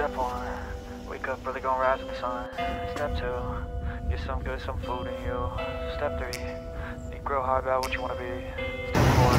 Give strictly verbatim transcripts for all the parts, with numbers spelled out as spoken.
Step one, wake up early, gonna rise with the sun. Step two, get some good, some food in you. Step three, think real hard about what you wanna be. Step four,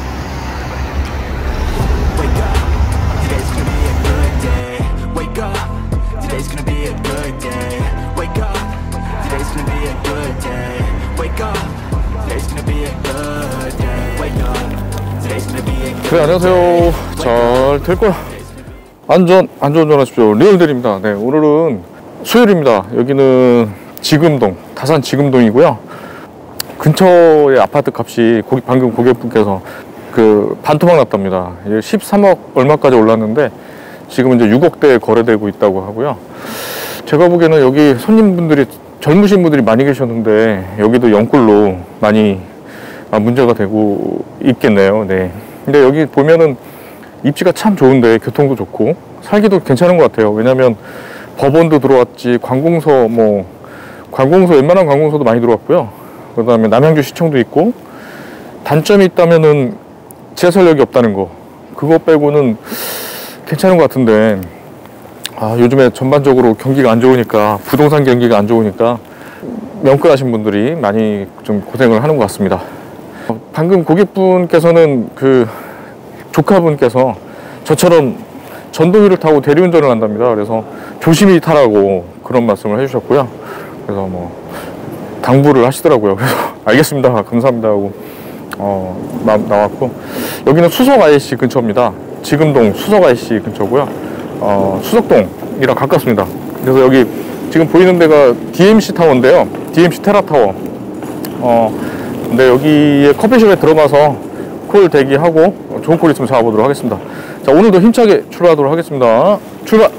wake up, today's gonna be a good day. Wake up, today's gonna be a good day. Wake up, today's gonna be a good day. Wake up, today's gonna be a good day. Wake up, today's gonna be a good day. 네, 안녕하세요. 잘 될 거야. 안전, 안전운전하십시오. 리얼들입니다. 네, 오늘은 수요일입니다. 여기는 지금동, 다산 지금동이고요. 근처의 아파트 값이 고기, 방금 고객분께서 그 반토막 났답니다. 십삼억 얼마까지 올랐는데 지금 이제 육억대에 거래되고 있다고 하고요. 제가 보기에는 여기 손님분들이 젊으신 분들이 많이 계셨는데 여기도 영꿀로 많이 문제가 되고 있겠네요. 네. 근데 여기 보면은 입지가 참 좋은데 교통도 좋고 살기도 괜찮은 것 같아요. 왜냐면 법원도 들어왔지, 관공서 뭐 관공서 웬만한 관공서도 많이 들어왔고요. 그 다음에 남양주 시청도 있고, 단점이 있다면은 지하철역이 없다는 거, 그거 빼고는 괜찮은 것 같은데, 아, 요즘에 전반적으로 경기가 안 좋으니까, 부동산 경기가 안 좋으니까 명끌하신 분들이 많이 좀 고생을 하는 것 같습니다. 방금 고객분께서는 그 조카분께서 저처럼 전동기를 타고 대리운전을 한답니다. 그래서 조심히 타라고 그런 말씀을 해주셨고요. 그래서 뭐 당부를 하시더라고요. 그래서 알겠습니다, 감사합니다 하고 어, 나, 나왔고, 여기는 수석 아이씨 근처입니다. 지금동 수석 아이씨 근처고요. 어, 수석동이랑 가깝습니다. 그래서 여기 지금 보이는 데가 디엠씨 타워인데요. 디엠씨 테라타워. 어, 근데 여기에 커피숍에 들어가서 콜 대기하고 좋은 콜 있으면 잡아보도록 하겠습니다. 자, 오늘도 힘차게 출발하도록 하겠습니다. 출발!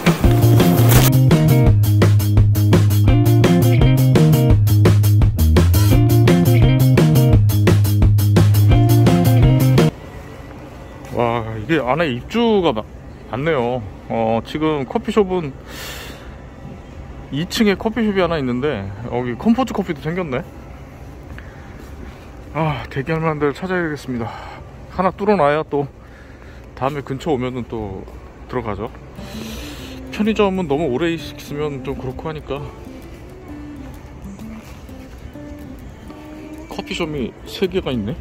와, 이게 안에 입주가 많네요. 어, 지금 커피숍은 이 층에 커피숍이 하나 있는데 여기 컴포트 커피도 생겼네. 아, 대기할 만한 데를 찾아야겠습니다. 하나 뚫어놔야 또 다음에 근처 오면은 또 들어가죠. 편의점은 너무 오래 있으면 좀 그렇고 하니까 커피숍이 세 개가 있네.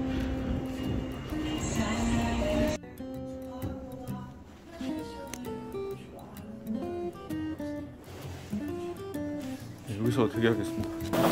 여기서 대기하겠습니다.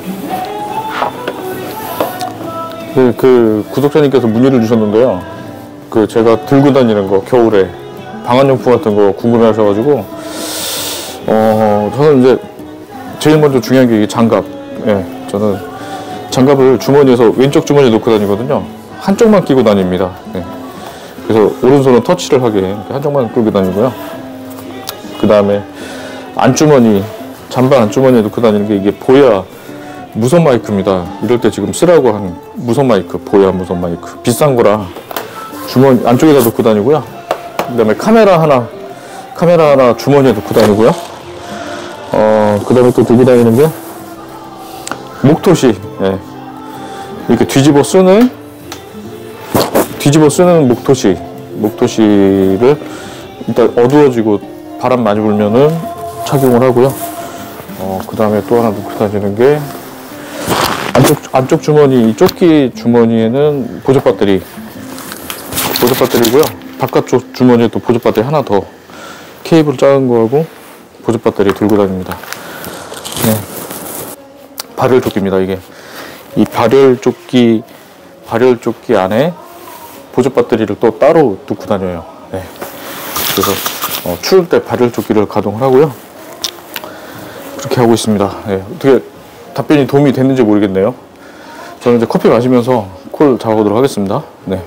네, 그 구독자님께서 문의를 주셨는데요. 그 제가 들고 다니는 거, 겨울에 방한용품 같은 거 궁금해 하셔가지고, 어, 저는 이제 제일 먼저 중요한 게 이게 장갑. 예, 저는 장갑을 주머니에서 왼쪽 주머니에 놓고 다니거든요. 한쪽만 끼고 다닙니다. 예. 그래서 오른손은 터치를 하게 한쪽만 끌고 다니고요. 그 다음에 안주머니, 잠바 안주머니에 놓고 다니는 게 이게 보야 무선 마이크입니다. 이럴 때 지금 쓰라고 한 무선 마이크, 보야 무선 마이크. 비싼 거라 주머니 안쪽에다 놓고 다니고요. 그 다음에 카메라 하나, 카메라 하나 주머니에 놓고 다니고요. 어, 그 다음에 또 들고 다니는 게 목토시. 예. 이렇게 뒤집어 쓰는, 뒤집어 쓰는 목토시. 목토시를 일단 어두워지고 바람 많이 불면은 착용을 하고요. 어, 그 다음에 또 하나 놓고 다니는 게 안쪽, 안쪽 주머니, 이 조끼 주머니에는 보조 배터리, 보조 배터리고요. 바깥쪽 주머니에도 보조 배터리 하나 더, 케이블 작은 거하고 보조 배터리 들고 다닙니다. 네. 발열 조끼입니다. 이게 이 발열 조끼, 발열 조끼 안에 보조 배터리를 또 따로 놓고 다녀요. 네. 그래서 어, 추울 때 발열 조끼를 가동을 하고요. 그렇게 하고 있습니다. 네. 어떻게 답변이 도움이 됐는지 모르겠네요. 저는 이제 커피 마시면서 콜 잡아보도록 하겠습니다. 네.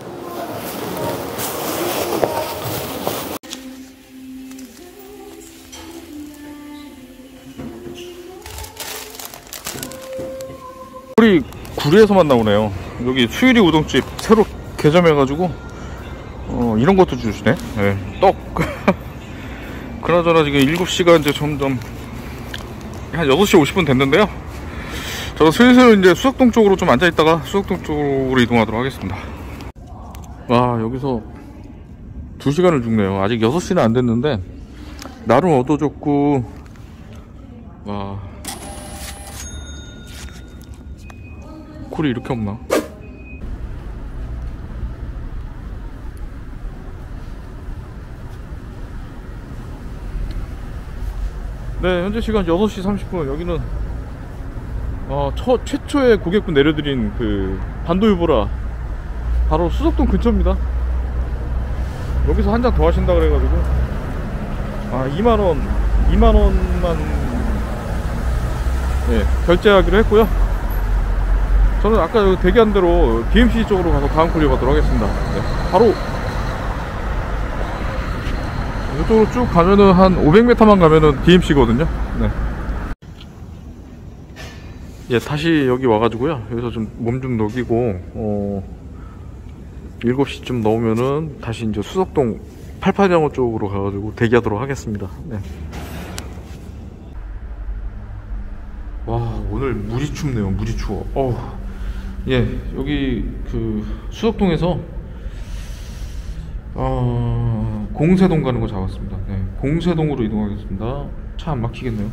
콜이 구리에서만 나오네요. 여기 수유리 우동집 새로 개점해가지고 어, 이런 것도 주시네. 네. 떡. 그나저나 지금 일곱 시가 이제 점점 한 여섯 시 오십 분 됐는데요. 저도 슬슬 이제 수석동 쪽으로 좀 앉아있다가 수석동 쪽으로 이동하도록 하겠습니다. 와, 여기서 두 시간을 죽네요. 아직 여섯 시는 안 됐는데 날은 어두워졌고, 와, 콜이 이렇게 없나? 네, 현재 시간 여섯 시 삼십 분. 여기는 어, 첫, 최초의 고객분 내려드린 그 반도유보라 바로 수석동 근처입니다. 여기서 한 잔 더 하신다 그래가지고 아 이만원 이만원만 네, 결제하기로 했고요. 저는 아까 여기 대기한 대로 비엠씨 쪽으로 가서 다음 콜 받도록 하겠습니다. 네, 바로 이쪽으로 쭉 가면은 한 오백 미터만 가면은 비엠씨거든요. 네. 예, 다시 여기 와가지고요. 여기서 좀 몸 좀 녹이고, 어, 일곱 시쯤 넘으면은 다시 이제 수석동 팔팔영어 쪽으로 가가지고 대기하도록 하겠습니다. 네. 와, 오늘 무지 춥네요. 무지 추워. 어, 예, 여기 그 수석동에서 어, 공세동 가는 거 잡았습니다. 네, 공세동으로 이동하겠습니다. 차 안 막히겠네요.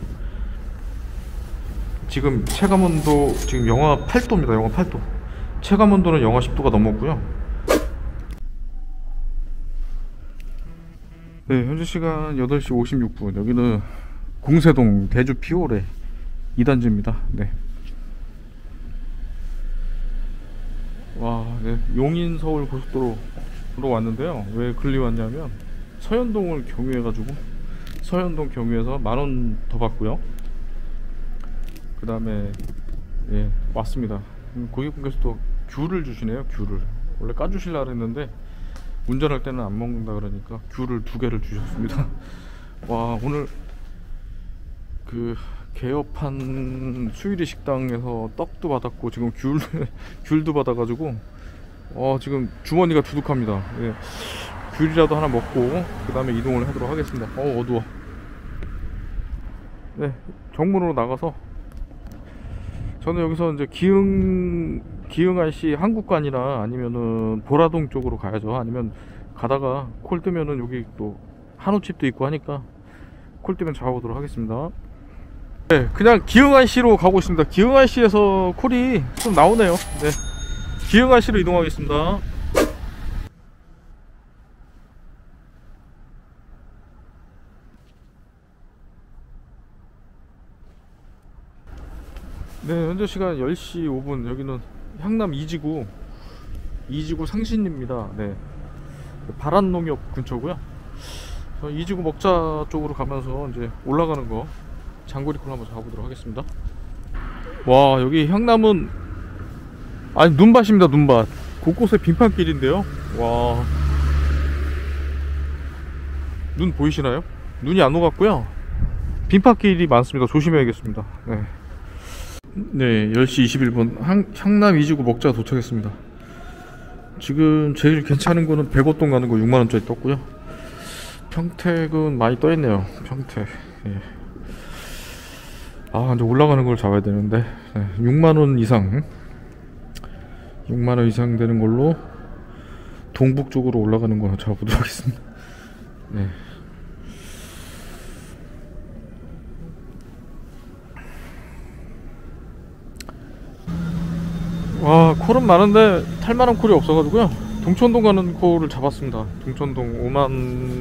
지금 체감온도 지금 영하 팔 도입니다. 영하 팔 도. 체감온도는 영하 십 도가 넘었고요. 네, 현재 시간 여덟 시 오십육 분. 여기는 공세동 대주 피오레 이 단지입니다. 네. 와, 네, 용인 서울 고속도로로 왔는데요. 왜 글리 왔냐면 서현동을 경유해가지고 서현동 경유해서 만원 더 받고요. 그 다음에 예, 왔습니다. 고객분께서 또 귤을 주시네요. 귤을 원래 까주실라 그랬는데 운전할 때는 안 먹는다 그러니까 귤을 두 개를 주셨습니다. 와, 오늘 그 개업한 수유리 식당에서 떡도 받았고 지금 귤 귤도 받아가지고 어 지금 주머니가 두둑합니다. 예, 귤이라도 하나 먹고 그 다음에 이동을 하도록 하겠습니다. 어 어두워. 네, 정문으로 나가서 저는 여기서 이제 기흥 기흥아이씨 한국관이나 아니면은 보라동 쪽으로 가야죠. 아니면 가다가 콜 뜨면은 여기 또 한우집도 있고 하니까 콜 뜨면 잡아보도록 하겠습니다. 네, 그냥 기흥아이씨로 가고 있습니다. 기흥아이씨에서 콜이 좀 나오네요. 네, 기흥아이씨로 이동하겠습니다. 네, 현재 시간 열 시 오 분. 여기는 향남 이 지구 이 지구 상신입니다. 네, 바란농협 근처고요. 이 지구 먹자 쪽으로 가면서 이제 올라가는 거 장거리콜 한번 잡아보도록 하겠습니다. 와, 여기 향남은 아니 눈밭입니다. 눈밭 곳곳에 빙판길인데요. 와, 눈 보이시나요? 눈이 안 녹았고요. 빙판길이 많습니다. 조심해야겠습니다. 네. 네, 열 시 이십일 분 향, 향남 이 지구 먹자 도착했습니다. 지금 제일 괜찮은 거는 백오동 가는 거 육만 원짜리 떴고요. 평택은 많이 떠있네요. 평택. 예. 아, 이제 올라가는 걸 잡아야 되는데 네, 육만 원 이상 육만 원 이상 되는 걸로 동북 쪽으로 올라가는 거 잡아보도록 하겠습니다. 네. 와, 콜은 많은데 탈만한 콜이 없어가지고요. 동천동 가는 콜을 잡았습니다. 동천동 오만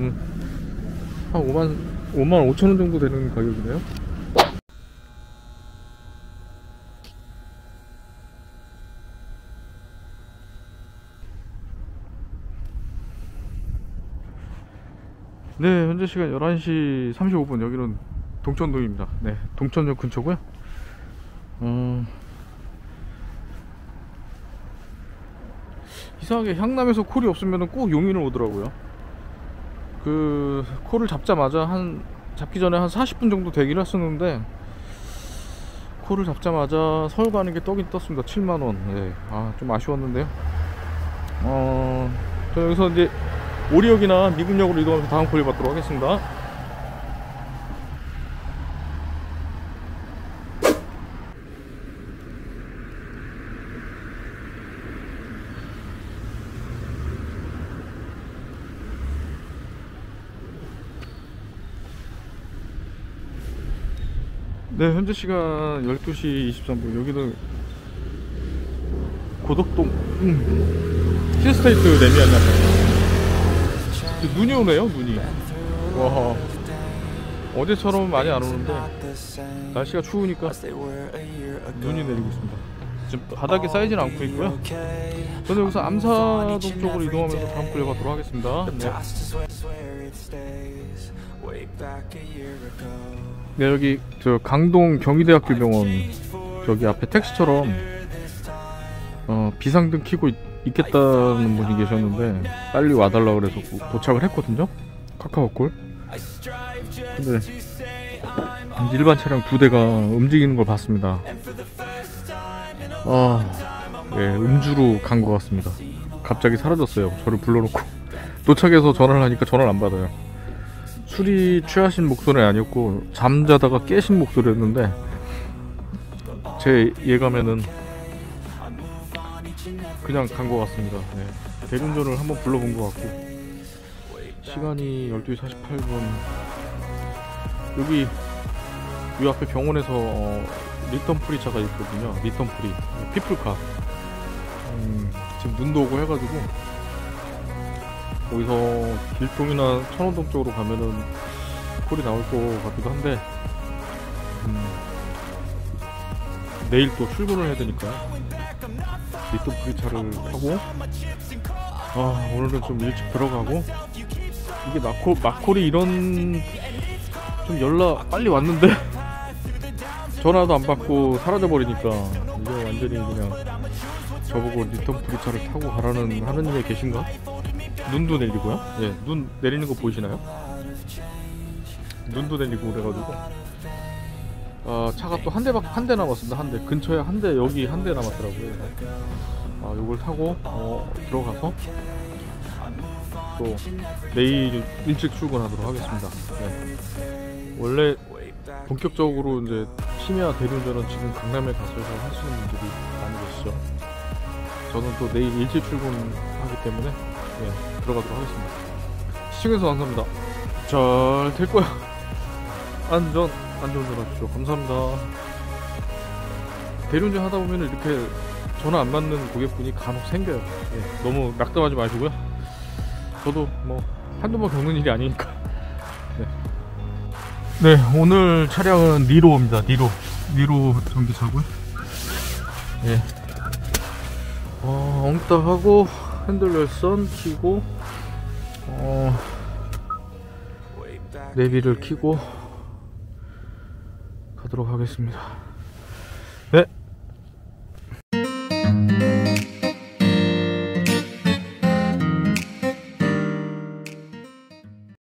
한 오만 오만 오천 원 정도 되는 가격이네요. 네, 현재 시간 열한 시 삼십오 분. 여기는 동천동입니다. 네, 동천역 근처고요. 어... 이상하게 향남에서 콜이 없으면 꼭 용인을 오더라고요. 그 콜을 잡자마자 한 잡기 전에 한 사십 분 정도 대기를 했었는데 콜을 잡자마자 서울 가는 게 떠긴 떴습니다. 칠만 원. 네. 아, 좀 아쉬웠는데요. 어, 저 여기서 이제 오리역이나 미국역으로 이동하면서 다음 콜을 받도록 하겠습니다. 네, 현재 시간 열두 시 이십삼 분. 여기는 고덕동 음. 힐스테이트 레미안이라고. 눈이 오네요, 눈이. 와, 어제처럼 많이 안 오는데 날씨가 추우니까 눈이 내리고 있습니다. 지금 바닥에 쌓이진 않고 있고요. 저는 여기서 암사동 쪽으로 이동하면서 다음 끌려 가도록 하겠습니다. 네. 네, 여기 저 강동 경희대학교 병원 저기 앞에 택시처럼 어, 비상등 켜고 있, 있겠다는 분이 계셨는데 빨리 와달라고 그래서 도착을 했거든요. 카카오콜. 근데 일반 차량 두 대가 움직이는 걸 봤습니다. 아, 네, 음주로 간 것 같습니다. 갑자기 사라졌어요. 저를 불러놓고 도착해서 전화를 하니까 전화를 안 받아요. 술이 취하신 목소리는 아니었고 잠자다가 깨신 목소리였는데 제 예감에는 그냥 간 것 같습니다. 네. 대리운전을 한번 불러본 것 같고 시간이 열두 시 사십팔 분. 여기 이 앞에 병원에서 어, 리턴 프리차가 있거든요. 리턴 프리 피플카. 음, 지금 눈도 오고 해가지고 거기서 길동이나 천호동 쪽으로 가면은 콜이 나올 것 같기도 한데 음, 내일 또 출근을 해야 되니까 리턴 프리차를 타고 아, 오늘은 좀 일찍 들어가고. 이게 마코, 마콜이 이런 좀 연락 빨리 왔는데 전화도 안 받고 사라져버리니까 이게 완전히 그냥 저보고 리턴 프리차를 타고 가라는 하느님에 계신가? 눈도 내리고요. 예, 눈 내리는 거 보이시나요? 눈도 내리고 그래가지고 아, 차가 또 한 대밖에 한 대 남았습니다. 한 대 근처에 한 대, 여기 한 대 남았더라고요. 아, 요걸 타고 어, 들어가서 또 내일 일찍 출근하도록 하겠습니다. 네. 원래 본격적으로 이제 심야 대리운전은 지금 강남에 가서 하시는 분들이 많이 계시죠. 저는 또 내일 일찍 출근하기 때문에 네, 들어가도록 하겠습니다. 시청해주셔서 감사합니다. 잘 될 거야. 안전 안전운전 하십시오. 감사합니다. 대리운전 하다 보면 이렇게 전화 안 받는 고객분이 간혹 생겨요. 네, 너무 낙담하지 마시고요. 저도 뭐 한두 번 겪는 일이 아니니까. 네. 네, 오늘 차량은 니로입니다. 니로 니로 전기차고요. 예. 어, 엉따 하고 핸들 열선 키고 어, 내비를 키고 가도록 하겠습니다. 네.